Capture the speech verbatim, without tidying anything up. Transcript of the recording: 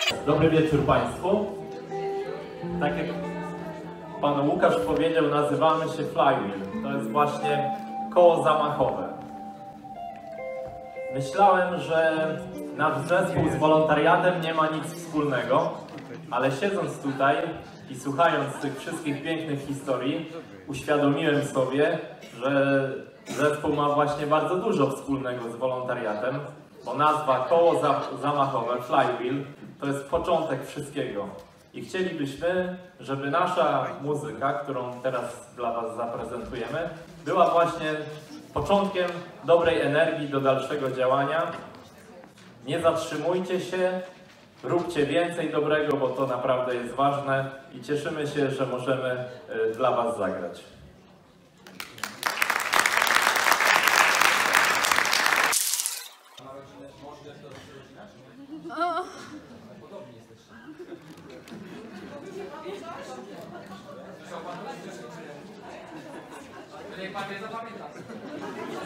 Dobry wieczór Państwu. Tak jak Pan Łukasz powiedział, nazywamy się Flywheel. To jest właśnie koło zamachowe. Myślałem, że nasz zespół z wolontariatem nie ma nic wspólnego, ale siedząc tutaj i słuchając tych wszystkich pięknych historii, uświadomiłem sobie, że zespół ma właśnie bardzo dużo wspólnego z wolontariatem, bo nazwa koło zamachowe Flywheel to jest początek wszystkiego. I chcielibyśmy, żeby nasza muzyka, którą teraz dla Was zaprezentujemy, była właśnie początkiem dobrej energii do dalszego działania. Nie zatrzymujcie się, róbcie więcej dobrego, bo to naprawdę jest ważne i cieszymy się, że możemy dla Was zagrać. Niech Pan nie zapamięta.